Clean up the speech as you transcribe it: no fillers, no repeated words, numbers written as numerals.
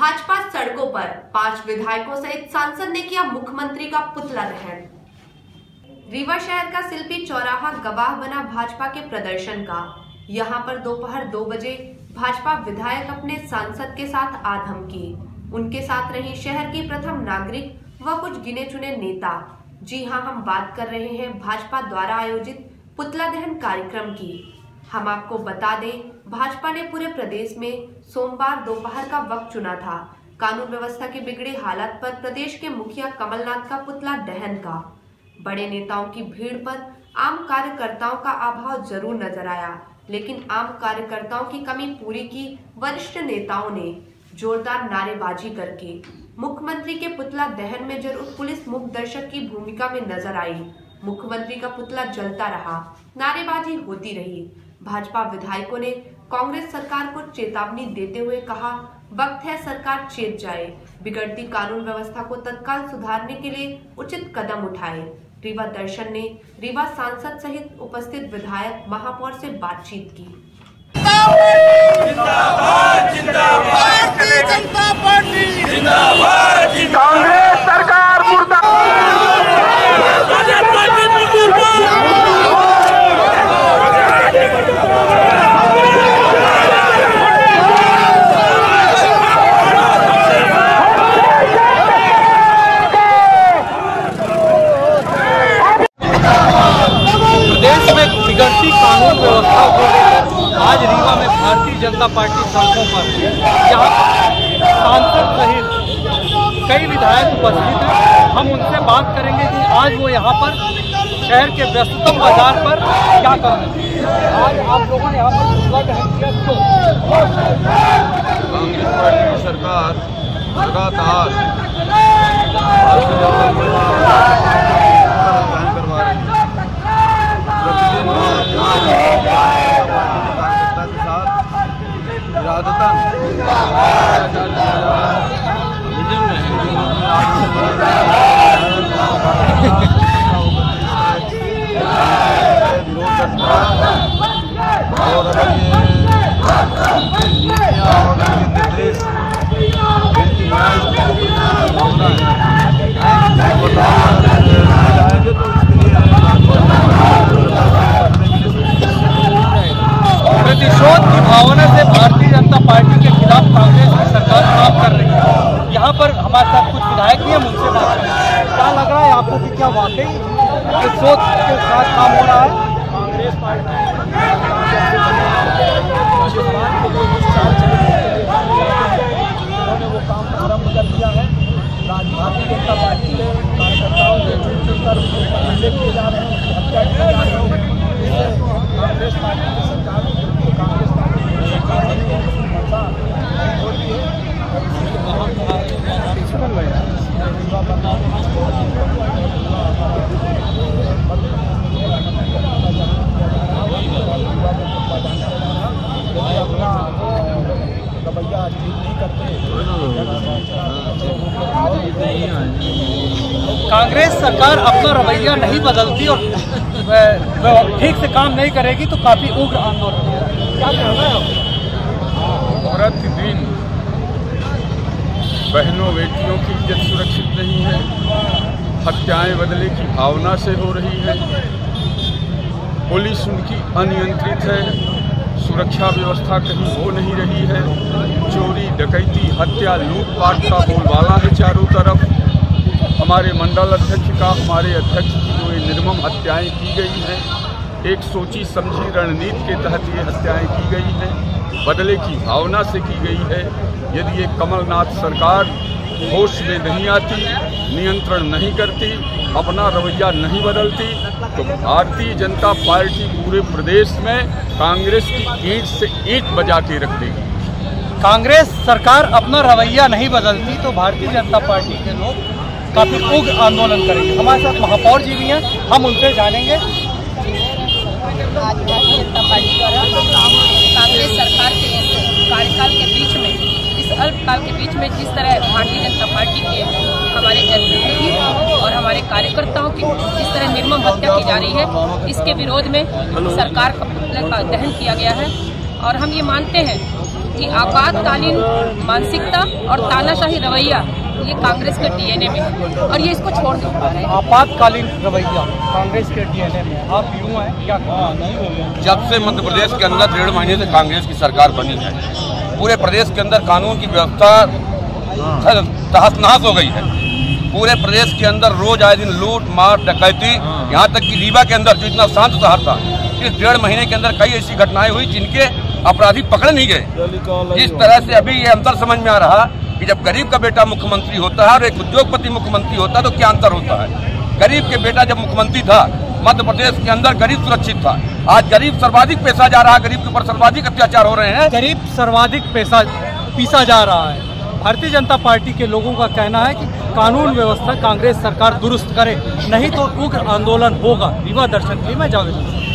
भाजपा सड़कों पर 5 विधायकों सहित सांसद ने किया मुख्यमंत्री का पुतला दहन। रीवा शहर का शिल्पी चौराहा गवाह बना भाजपा के प्रदर्शन का। यहां पर दोपहर 2 बजे भाजपा विधायक अपने सांसद के साथ आधम की। उनके साथ रही शहर की प्रथम नागरिक व कुछ गिने चुने नेता। जी हां, हम बात कर रहे हैं भाजपा द्वारा आयोजित पुतला दहन कार्यक्रम की। हम आपको बता दें, भाजपा ने पूरे प्रदेश में सोमवार दोपहर का वक्त चुना था कानून व्यवस्था के बिगड़े हालात पर प्रदेश के मुखिया कमलनाथ का पुतला दहन का। बड़े नेताओं की भीड़ पर आम कार्यकर्ताओं का अभाव जरूर नजर आया, लेकिन आम कार्यकर्ताओं की कमी पूरी की वरिष्ठ नेताओं ने जोरदार नारेबाजी करके। मुख्यमंत्री के पुतला दहन में जरूर पुलिस मूक दर्शक की भूमिका में नजर आई। मुख्यमंत्री का पुतला जलता रहा, नारेबाजी होती रही। भाजपा विधायकों ने कांग्रेस सरकार को चेतावनी देते हुए कहा, वक्त है सरकार चेत जाए, बिगड़ती कानून व्यवस्था को तत्काल सुधारने के लिए उचित कदम उठाए। रीवा दर्शन ने रीवा सांसद सहित उपस्थित विधायक महापौर से बातचीत की। जिंदाबाद जिंदाबाद भारतीय जनता पार्टी जिंदाबाद कांग्रेस सरकार मुर्दाबाद। प्रदेश में बिगड़ती कानून व्यवस्था को आज रीवा में भारतीय जनता पार्टी सड़कों पर यहाँ सांसद सहित कई विधायक उपस्थित हैं। हम उनसे बात करेंगे कि आज वो यहाँ पर शहर के व्यस्ततम बाजार पर क्या कर रहे हैं। आज आप लोगों ने यहाँ पर पुतला दहन किया तो कांग्रेस पार्टी की सरकार लगातार और अगर ये निर्देश प्रतिशोध की भावना से भारतीय जनता पार्टी के खिलाफ कांग्रेस की सरकार काम कर रही है। यहाँ पर हमारे साथ कुछ विधायक भी हम उनसे बात करेंगे। क्या लग रहा है आपको कि क्या वाकई प्रतिशोध के साथ काम हो रहा है? कांग्रेस पार्टी उन्होंने वो काम प्रारंभ कर दिया है। भारतीय जनता पार्टी के कार्यकर्ताओं से चुनकर हमले किए जा रहे हैं, उनकी हत्या की जा रही है। कांग्रेस पार्टी की सरकार कांग्रेस पार्टी की सरकार होती है। रवैया ठीक नहीं करते। कांग्रेस सरकार अपना रवैया नहीं बदलती और ठीक से काम नहीं करेगी तो काफी उग्र आंदोलन क्या कहना है? प्रतिदिन बहनों बेटियों की इज्जत सुरक्षित नहीं है, हत्याएं बदले की भावना से हो रही है, पुलिस उनकी अनियंत्रित है, सुरक्षा व्यवस्था कहीं हो नहीं रही है, चोरी डकैती हत्या लूटपाट का बोलबाला है चारों तरफ। हमारे मंडल अध्यक्ष का, हमारे अध्यक्ष की जो ये निर्मम हत्याएं की गई हैं, एक सोची समझी रणनीति के तहत ये हत्याएं की गई हैं, बदले की भावना से की गई है। यदि ये कमलनाथ सरकार होश में नहीं आती, नियंत्रण नहीं करती, अपना रवैया नहीं बदलती, तो भारतीय जनता पार्टी पूरे प्रदेश में कांग्रेस की ईंट से ईंट बजा के रख देगी। कांग्रेस सरकार अपना रवैया नहीं बदलती तो भारतीय जनता पार्टी के लोग काफी उग्र आंदोलन करेंगे। हमारे साथ महापौर जी भी हैं, हम उनसे जानेंगे। आज भारतीय जनता पार्टी द्वारा कांग्रेस सरकार के कार्यकाल के बीच में, इस अल्पकाल के बीच में जिस तरह भारतीय जनता पार्टी के हमारे जनप्रतिनिधि और हमारे कार्यकर्ताओं की जिस तरह निर्मम हत्या की जा रही है, इसके विरोध में सरकार का पुतले का दहन किया गया है। और हम ये मानते हैं कि आपातकालीन मानसिकता और तानाशाही रवैया ये कांग्रेस के डीएनए में है और ये इसको छोड़ नहीं पा रहे हैं। आपातकालीन रवैया कांग्रेस के डीएनए में, आप यूँ हैं क्या? जब से मध्य प्रदेश के अंदर 1.5 महीने से कांग्रेस की सरकार बनी है, पूरे प्रदेश के अंदर कानून की व्यवस्था तहस-नहस हो गई है। पूरे प्रदेश के अंदर रोज आए दिन लूट मार डकैती, यहाँ तक कि रीवा के अंदर जो इतना शांत शहर था, इस 1.5 महीने के अंदर कई ऐसी घटनाएं हुई जिनके अपराधी पकड़े नहीं गए। इस तरह से अभी ये अंतर समझ में आ रहा कि जब गरीब का बेटा मुख्यमंत्री होता है और एक उद्योगपति मुख्यमंत्री होता है तो क्या अंतर होता है। गरीब के बेटा जब मुख्यमंत्री था, मध्य प्रदेश के अंदर गरीब सुरक्षित था। आज गरीब सर्वाधिक पैसा जा रहा है, गरीब के ऊपर सर्वाधिक अत्याचार हो रहे हैं, गरीब सर्वाधिक पैसा पीसा जा रहा है। भारतीय जनता पार्टी के लोगों का कहना है कि कानून व्यवस्था कांग्रेस सरकार दुरुस्त करे, नहीं तो उग्र आंदोलन होगा। रीवा दर्शन के लिए मैं जावेद।